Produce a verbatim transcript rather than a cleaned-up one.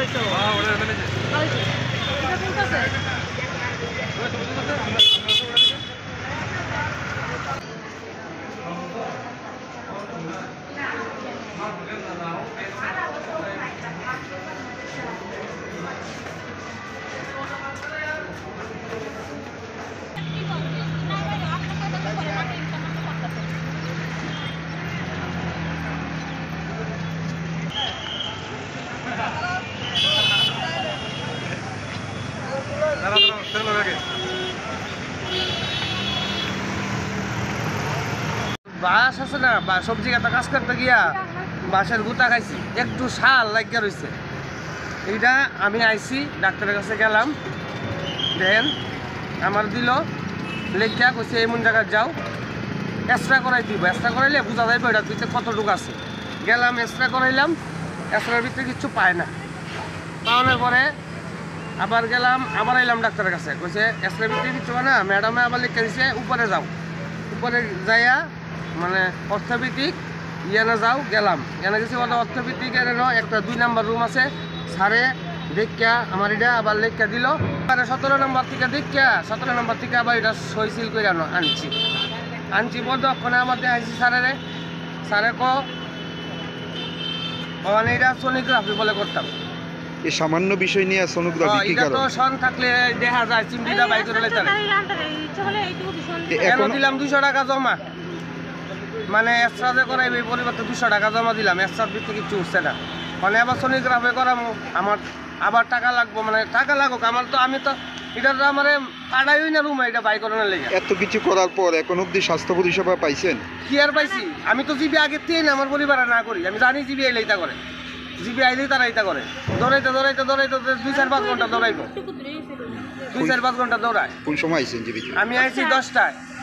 তো হ্যাঁ ওটা মেনেছে এটা বলতেছে বাস আছে না বা সবজি কাটা কাজ করতে গিয়া বাসের গুতা খাইছি একটু শাল লাগিয়া রয়েছে এইটা আমি আইছি ডাক্তারের কাছে গেলাম দেন আমার দিল লেখা কইছে এমন জায়গায় যাও এক্সরা করাই দিব এক্সরা করাইলে বোঝা যাইব এটার ভিতরে কতটুকু আছে গেলাম এক্সরা করাইলাম এক্সরার ভিতরে কিচ্ছু পায় না পাওয়ানোর পরে আবার গেলাম আবার আইলাম ডাক্তারের কাছে কইছে এক্সরার ভিতরে কিচ্ছু পায় না ম্যাডামে আবার লিখে দিছে উপরে যাও উপরে যাইয়া মানে অর্থোপেডিক ইয়ানে যাও গেলাম এনে গেছি ওটা অর্থোপেডিক এর একটা দুই নাম্বার রুম আছে সারে দেখা আমার এটা আবার লেখা দিল আরে সতেরো নম্বর থেকে দেখা সতেরো নম্বর থেকে আবার এটা সই সিল করে আনো আনছি আনছি বলতে ওখানে আমার দেখাইছি স্যারেরে স্যারে ক ওখানে এটা সোনোগ্রাফি বলে করতাম এই সামান্য বিষয় নিয়ে সোনোগ্রাফি কি এটা কারণ তো সন থাকলে দেখা যায় চিমটিটা বাই করে লেতে এখন দিলাম দুইশো টাকা জমা মানে এক্সট্রা যে করাইবে এই পরিবর্তে দুশো টাকা জমা দিলাম এক্সট্রার ভিত্তি কিছু উঠছে না মানে আবার সোনোগ্রাফি করাম আমার আবার টাকা লাগবো মানে টাকা লাগুক আমার তো আমি তো এটা তো আমার পাড়াই না রুমে এটা বাই করানোর লেগে এত কিছু করার পর এখন অবধি স্বাস্থ্য পরিষেবা পাইছেন কি আর পাইছি আমি তো জিবি আগের থেকে না আমার পরিবার না করি আমি জানি জিবি আইলে এটা করে জিবি আইলেই তারা এটা করে দৌড়াইতে দৌড়াইতে দৌড়াইতে দুই চার পাঁচ ঘন্টা দৌড়াইবো দুই চার পাঁচ ঘন্টা দৌড়ায় কোন সময় আইছেন জীবিত আমি আইছি দশটায়